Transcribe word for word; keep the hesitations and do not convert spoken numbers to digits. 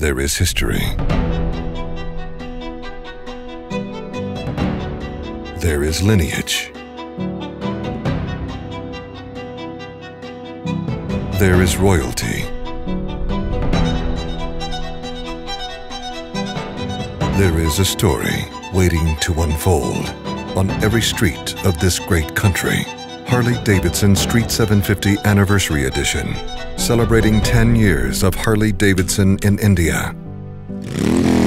there is history. There is lineage. There is royalty. There is a story waiting to unfold on every street of this great country. Harley-Davidson Street seven fifty Anniversary Edition, celebrating ten years of Harley-Davidson in India.